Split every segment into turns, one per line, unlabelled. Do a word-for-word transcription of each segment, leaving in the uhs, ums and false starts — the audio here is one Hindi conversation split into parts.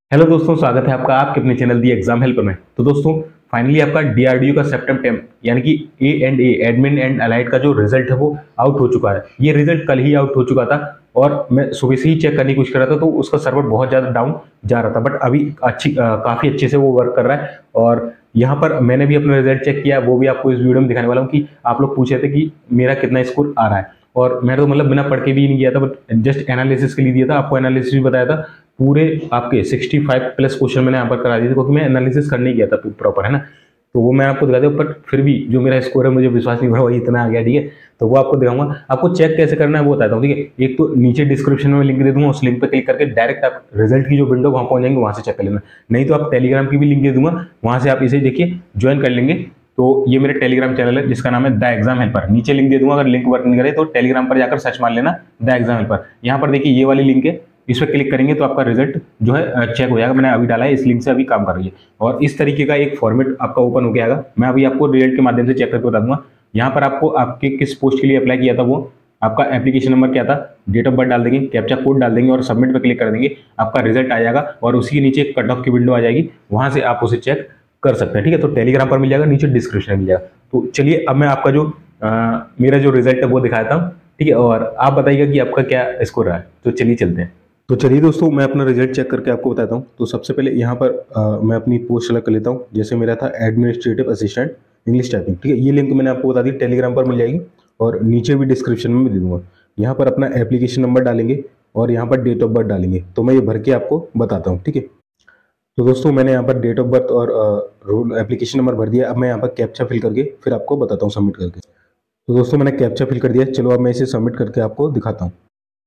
हेलो दोस्तों, स्वागत है आपका आपके अपने चैनल दी एग्जाम हेल्पर में। तो दोस्तों, फाइनली आपका डीआरडीओ का सेप्टेम्बर टेन यानी कि A and A admin and allied का जो रिजल्ट है वो आउट हो चुका है। ये रिजल्ट कल ही आउट हो चुका था और मैं सुबह से ही चेक करने की कोशिश कर रहा था तो उसका सर्वर बहुत ज़्यादा डाउन जा रहा था, बट अभी अच्छी काफ़ी अच्छे से वो वर्क कर रहा है। और यहाँ पर मैंने भी अपना रिजल्ट चेक किया, वो भी आपको इस वीडियो में दिखाने वाला हूँ कि आप लोग पूछ रहे थे कि मेरा कितना स्कोर आ रहा है। और मैं तो मतलब बिना पढ़ के भी नहीं गया था, बट जस्ट एनालिसिस के लिए दिया था। आपको एनालिसिस भी बताया था, पूरे आपके पैंसठ प्लस क्वेश्चन मैंने यहाँ पर करा दिए थे क्योंकि मैं एनालिसिस करने गया था प्रॉपर, है ना। तो वो मैं आपको दिखा दूँ, बट फिर भी जो मेरा स्कोर है मुझे विश्वास नहीं हो रहा वही इतना आ गया, ठीक है। तो वो आपको दिखाऊंगा। आपको चेक कैसे करना है वो बताता हूँ, ठीक है। एक तो नीचे डिस्क्रिप्शन में लिंक दे दूंगा, उस लिंक पर क्लिक करके डायरेक्ट आप रिजल्ट की जो विंडो वहाँ पहुंच जाएंगे, वहाँ से चेक कर लेना। नहीं तो आप टेलीग्राम की भी लिंक दे दूंगा, वहाँ से आप इसे देखिए ज्वाइन कर लेंगे। तो ये मेरा टेलीग्राम चैनल है जिसका नाम है द एग्जाम हेल्पर। नीचे लिंक दे दूंगा, अगर लिंक वर्क नहीं करे तो टेलीग्राम पर जाकर सर्च मार लेना द एग्जाम हेल्पर। यहाँ पर देखिए ये वाली लिंक है, इस पर क्लिक करेंगे तो आपका रिजल्ट जो है चेक हो जाएगा। मैंने अभी डाला है, इस लिंक से अभी काम कर रही है। और इस तरीके का एक फॉर्मेट आपका ओपन हो आएगा। मैं अभी आपको रिजल्ट के माध्यम से चेक करके बता दूंगा। यहाँ पर आपको आपके किस पोस्ट के लिए अप्लाई किया था, वो आपका एप्लीकेशन नंबर क्या था, डेट ऑफ बर्थ डाल देंगे, कैप्चा कोड डाल देंगे और सबमिट पर क्लिक कर देंगे। आपका रिजल्ट आ जाएगा और उसी के नीचे कट ऑफ की विंडो आ जाएगी, वहां से आप उसे चेक कर सकते हैं, ठीक है। तो टेलीग्राम पर मिल जाएगा, नीचे डिस्क्रिप्शन में मिल जाएगा। तो चलिए अब मैं आपका जो आ, मेरा जो रिजल्ट है वो दिखाता हूँ, ठीक है। और आप बताइएगा कि आपका क्या स्कोर रहा है। तो चलिए चलते हैं। तो चलिए दोस्तों, मैं अपना रिजल्ट चेक करके आपको बताता हूँ। तो सबसे पहले यहाँ पर आ, मैं अपनी पोस्ट सेलेक्ट कर लेता हूँ। जैसे मेरा था एडमिनिस्ट्रेटिव असिस्टेंट इंग्लिश टाइपिंग, ठीक है। ये लिंक मैंने आपको बता दी, टेलीग्राम पर मिल जाएगी और नीचे भी डिस्क्रिप्शन में भी दे दूंगा। यहाँ पर अपना एप्लीकेशन नंबर डालेंगे और यहाँ पर डेट ऑफ बर्थ डालेंगे। तो मैं ये भर के आपको बताता हूँ, ठीक है। तो दोस्तों, मैंने यहाँ पर डेट ऑफ बर्थ और रोल एप्लीकेशन नंबर भर दिया। अब मैं यहाँ पर कैप्चा फिल करके फिर आपको बताता हूँ सबमिट करके। तो दोस्तों, मैंने कैप्चा फिल कर दिया। चलो अब मैं इसे सबमिट करके आपको दिखाता हूँ।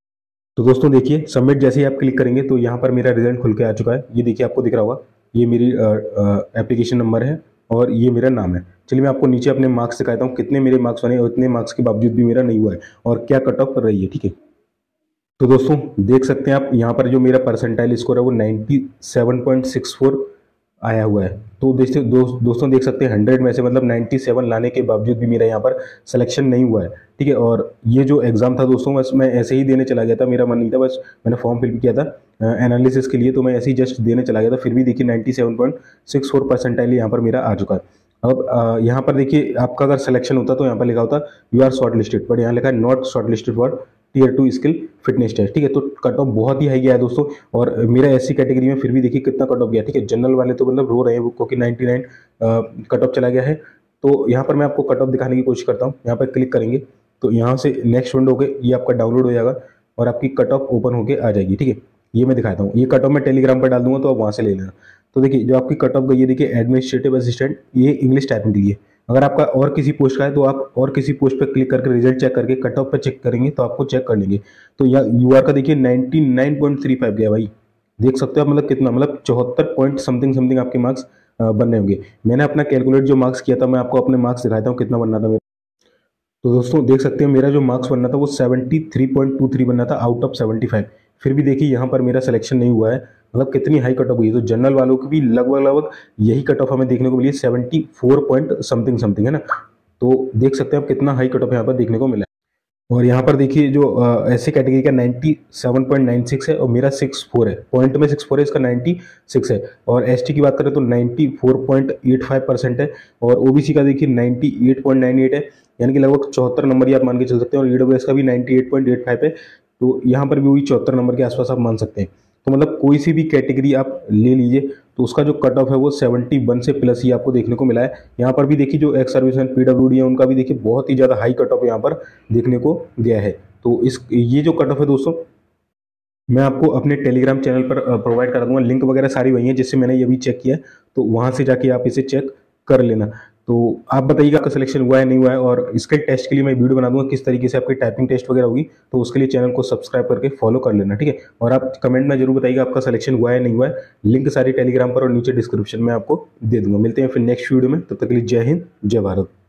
तो दोस्तों देखिए, सबमिट जैसे ही आप क्लिक करेंगे तो यहाँ पर मेरा रिजल्ट खुल के आ चुका है। ये देखिए, आपको दिख रहा होगा, ये मेरी एप्लीकेशन नंबर है और ये मेरा नाम है। चलिए मैं आपको नीचे अपने मार्क्स दिखाता हूँ, कितने मेरे मार्क्स बने और इतने मार्क्स के बावजूद भी मेरा नहीं हुआ है और क्या कट ऑफ कर रही है, ठीक है। तो दोस्तों देख सकते हैं आप, यहाँ पर जो मेरा परसेंटाइल स्कोर है वो ninety seven point six four आया हुआ है। तो देखिए दो, दोस्तों देख सकते हैं हंड्रेड में से मतलब सत्तानवे लाने के बावजूद भी मेरा यहाँ पर सिलेक्शन नहीं हुआ है, ठीक है। और ये जो एग्ज़ाम था दोस्तों, बस मैं ऐसे ही देने चला गया था, मेरा मन नहीं था, बस मैंने फॉर्म फिल किया था एनालिसिस के लिए, तो मैं ऐसे ही जस्ट देने चला गया था। फिर भी देखिए ninety seven point six four percentile यहाँ पर मेरा आ चुका है। अब यहाँ पर देखिए, आपका अगर सिलेक्शन होता तो यहाँ पर लिखा होता you are short listed, but यहाँ लिखा है not short listed for tier two skill fitness test, ठीक है। तो कट ऑफ बहुत ही हाई गया है दोस्तों। और मेरा एससी कैटेगरी में फिर भी देखिए कितना कट ऑफ गया, ठीक है। जनरल वाले तो मतलब रो रहे हैं वो, क्योंकि निन्यानवे कट ऑफ चला गया है। तो यहाँ पर मैं आपको कट ऑफ दिखाने की कोशिश करता हूँ। यहाँ पर क्लिक करेंगे तो यहाँ से नेक्स्ट विंडो के ये आपका डाउनलोड हो जाएगा और आपकी कट ऑफ ओपन होकर आ जाएगी, ठीक है। ये मैं दिखाता हूँ। ये कट ऑफ मैं टेलीग्राम पर डाल दूंगा तो आप वहाँ से ले लेना। तो देखिए जो आपकी कट ऑफ गई है, देखिए एडमिनिस्ट्रेटिव असिस्टेंट, ये इंग्लिश टाइपिंग के लिए। अगर आपका और किसी पोस्ट का है तो आप और किसी पोस्ट पर क्लिक करके रिजल्ट चेक करके कट ऑफ पर चेक करेंगे तो आपको चेक कर लेंगे। तो यहाँ यूआर का देखिए ninety nine point three five गया भाई, देख सकते हो आप, मतलब कितना, मतलब चौहत्तर पॉइंट समथिंग समथिंग आपके मार्क्स बनने होंगे। मैंने अपना कैलकुलेट जो मार्क्स किया था, मैं आपको अपने मार्क्स दिखाता हूँ कितना बनना था मेरा। तो दोस्तों देख सकते हैं मेरा जो मार्क्स बनना था वो seventy three point two three बनना था आउट ऑफ सेवेंटी फाइव। फिर भी देखिए यहाँ पर मेरा सिलेक्शन नहीं हुआ है, मतलब कितनी हाई कट ऑफ हुई है। तो जनरल वालों की भी लगभग लगभग यही कट ऑफ हमें देखने को मिली है, seventy four point something something, है ना। तो देख सकते हैं आप कितना हाई कट ऑफ यहाँ पर देखने को मिला है। और यहाँ पर देखिए जो ऐसे कैटेगरी का ninety seven point nine six है और मेरा सिक्स फोर है, पॉइंट में सिक्स फोर है, इसका नाइन्टी सिक्स है। और एसटी की बात करें तो ninety four point eight five percent है और ओबीसी का देखिए ninety eight point nine eight है, यानी कि लगभग चौहत्तर नंबर ही आप मान के चल सकते हैं। और ईडब्ल्यूएस का भी ninety eight point eight five है, तो यहाँ पर भी वही चौहत्तर नंबर के आसपास आप मान सकते हैं। तो मतलब कोई सी भी कैटेगरी आप ले लीजिए तो उसका जो कट ऑफ है वो सेवेंटी वन से प्लस ही आपको देखने को मिला है। यहाँ पर भी देखिए जो एक्स सर्विसमैन पीडब्ल्यूडी है उनका भी देखिए बहुत ही ज़्यादा हाई कट ऑफ यहाँ पर देखने को गया है। तो इस ये जो कट ऑफ है दोस्तों, मैं आपको अपने टेलीग्राम चैनल पर प्रोवाइड करा दूंगा, लिंक वगैरह सारी वही है जिससे मैंने ये भी चेक किया है। तो वहाँ से जाके आप इसे चेक कर लेना। तो आप बताइएगा आपका सिलेक्शन हुआ है नहीं हुआ है, और इसके टेस्ट के लिए मैं वीडियो बना दूंगा किस तरीके से आपकी टाइपिंग टेस्ट वगैरह होगी। तो उसके लिए चैनल को सब्सक्राइब करके फॉलो कर लेना, ठीक है। और आप कमेंट में जरूर बताइएगा आपका सिलेक्शन हुआ है नहीं हुआ है। लिंक सारी टेलीग्राम पर और नीचे डिस्क्रिप्शन में आपको दे दूंगा। मिलते हैं फिर नेक्स्ट वीडियो में, तब तक के लिए जय हिंद जय भारत।